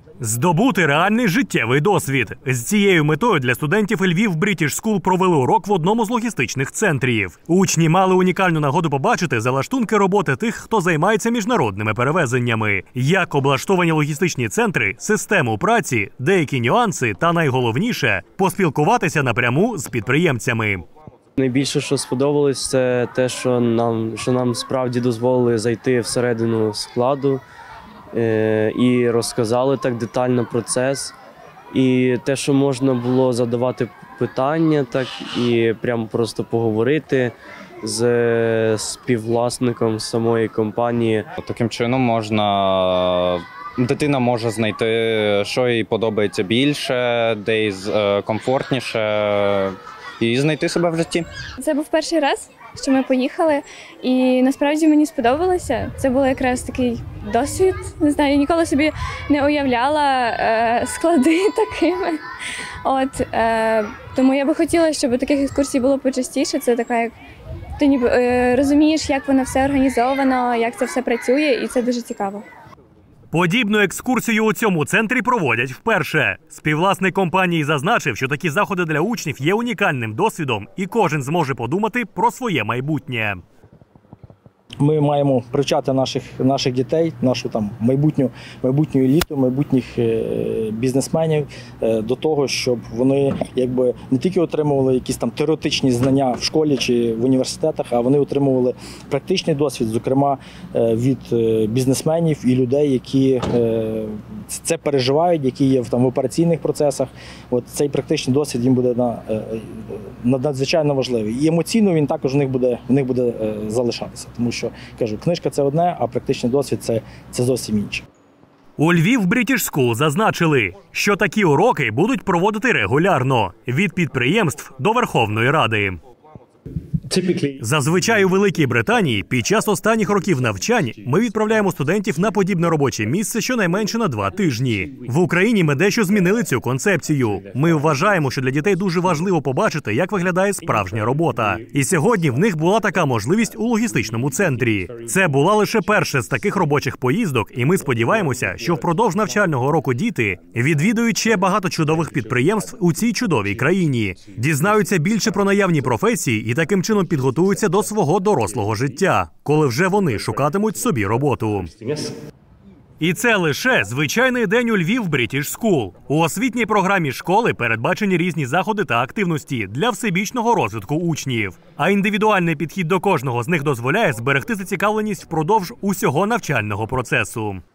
Здобути реальний життєвий досвід. З цією метою для студентів Львів British School провели урок в одному з логістичних центрів. Учні мали унікальну нагоду побачити залаштунки роботи тих, хто займається міжнародними перевезеннями. Як облаштовані логістичні центри, систему праці, деякі нюанси та, найголовніше, поспілкуватися напряму з підприємцями. Найбільше, що сподобалось, це те, що нам справді дозволили зайти всередину складу і розказали так детально процес. І те, що можна було задавати питання, так і прямо просто поговорити з співвласником самої компанії. Таким чином дитина може знайти, що їй подобається більше, де їй комфортніше, і знайти себе в житті. Це був перший раз, що ми поїхали, і насправді мені сподобалося. Це був якраз такий досвід. Не знаю, я ніколи собі не уявляла склади такими. Тому я би хотіла, щоб таких екскурсій було почастіше. Це така, як ти ніби розумієш, як воно все організовано, як це все працює, і це дуже цікаво. Подібну екскурсію у цьому центрі проводять вперше. Співвласник компанії зазначив, що такі заходи для учнів є унікальним досвідом, і кожен зможе подумати про своє майбутнє. Ми маємо привчати наших дітей, нашу майбутню еліту, майбутніх бізнесменів до того, щоб вони не тільки отримували якісь теоретичні знання в школі чи в університетах, а вони отримували практичний досвід, зокрема від бізнесменів і людей, які це переживають, які є в операційних процесах. Цей практичний досвід їм буде надзвичайно важливий. І емоційно він також в них буде залишатися. Тому що, кажу, книжка – це одне, а практичний досвід – це зовсім інше. У Львів British School зазначили, що такі уроки будуть проводити регулярно – від підприємств до Верховної Ради. Зазвичай у Великій Британії під час останніх років навчань ми відправляємо студентів на подібне робоче місце щонайменше на 2 тижні. В Україні ми дещо змінили цю концепцію. Ми вважаємо, що для дітей дуже важливо побачити, як виглядає справжня робота. І сьогодні в них була така можливість у логістичному центрі. Це була лише перша з таких робочих поїздок, і ми сподіваємося, що впродовж навчального року діти відвідують ще багато чудових підприємств у цій чудовій країні, дізнаються більше про наявні професії і таким чином підготуються до свого дорослого життя, коли вже вони шукатимуть собі роботу. І це лише звичайний день у Львів British School. У освітній програмі школи передбачені різні заходи та активності для всебічного розвитку учнів. А індивідуальний підхід до кожного з них дозволяє зберегти зацікавленість впродовж усього навчального процесу.